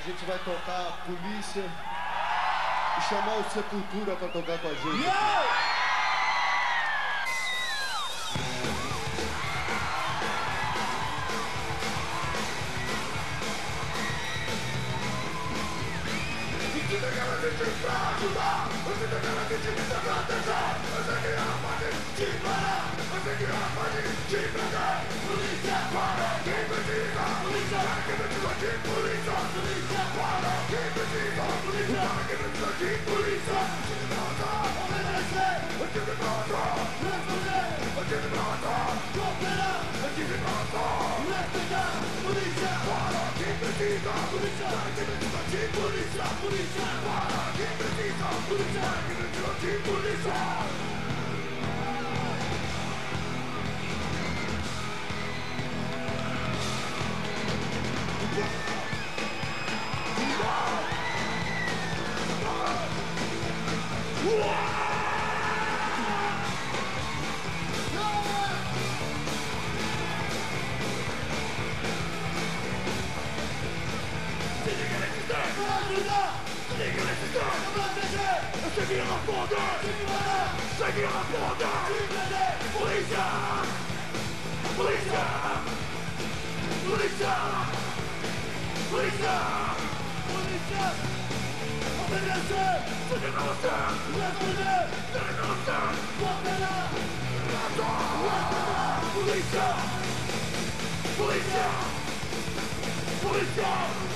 gente vai tocar Polícia e chamar o Sepultura pra tocar com a gente. Você tem cara de te pra ajudar, você tem cara de te pra proteger. Eu sei que ela pode te parar, eu sei que ela pode te prender. Polícia, para quem precisa. Polícia, para quem precisa de polícia. Polícia, para quem precisa. Polícia, para quem precisa de polícia. Antes de matar, obedecer. Antes de matar, responder. Antes de matar, cooperar. Antes de matar, respeitar. Polícia, para quem precisa. Polícia, para quem precisa de polícia. Polícia, para quem precisa. Polícia, para quem precisa de polícia. Eu sei que ela pode, sei que ela pode. Polícia, polícia, polícia, polícia, polícia. Obedecer, você não está. Responder, você não está. Cooperar, polícia, polícia, polícia.